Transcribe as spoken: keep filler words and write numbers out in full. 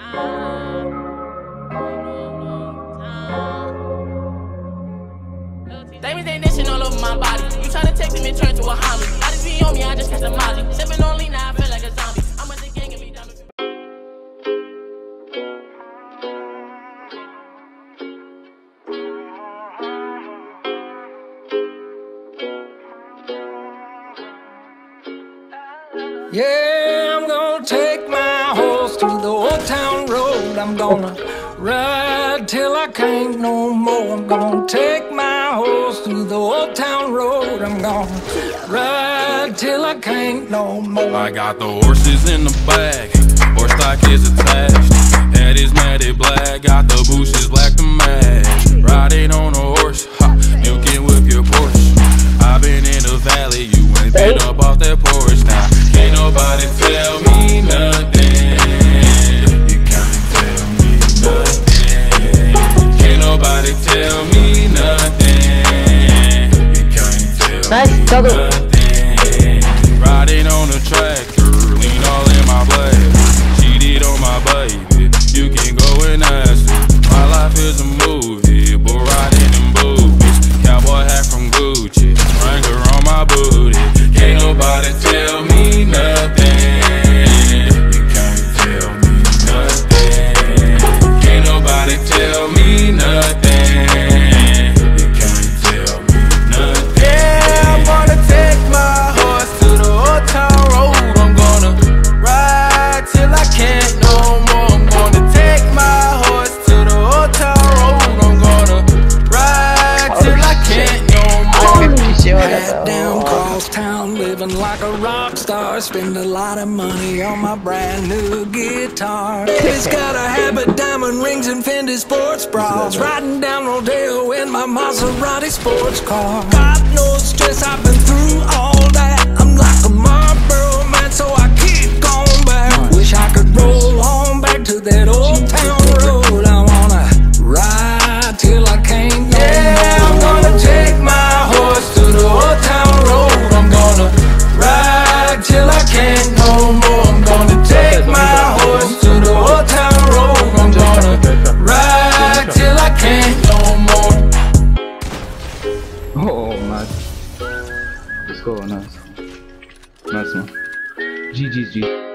Diamonds ain't dishing all over my body. You tryna text him and turn to a homie. Not be on me, I just catch a Molly. Sipping on lean, now I feel like a zombie. I'm with the gang and be down to Yeah, I'm gonna take my horse to the old town road. I'm gonna ride till I can't no more. I'm gonna take my horse to the old town road. I'm gonna ride till I can't no more. I got the horses in the bag, horse stock is attached. Head is matted black, got the bushes black to match. Riding on a horse, ha, you can whip your Porsche. I've been in the valley, you ain't been up off that porch now. Can't nobody tell me nothing. You can't tell me nothing. Can't nobody tell me nothing. You can't tell me nothing. Riding on a tractor, lean all in my blade. Cheated on my baby, you can go and ask her. My life is a movie, but riding in boobies. Cowboy hat from Gucci, Wrangler on my booty. Can't nobody tell me nothing. You can't tell me nothing. Can't nobody tell me nothing. You can't tell me nothing. Yeah, I'm gonna take my horse to the old town road. I'm gonna ride till I can't no more. I'm gonna take my horse to the old town road. I'm gonna ride till I can't no more. Head down cross town, living like a rock star. Spend a lot of money on my brand new guitar. It's got a habit, diamond rings and Fendi sports bras. Riding down Rodeo in my Maserati sports car. Got no stress, I've been through all that. I'm like a Marlboro man, so I keep going back. Wish I could roll on back to that old town road. I wanna ride till I can't no Yeah, I'm gonna take my horse to the old town road. I'm gonna ride till I can't no more. I'm gonna take my horse to the old town road. I'm gonna ride till I can't no more. Oh, nice. Let's go, nice. Nice, man. G G's G.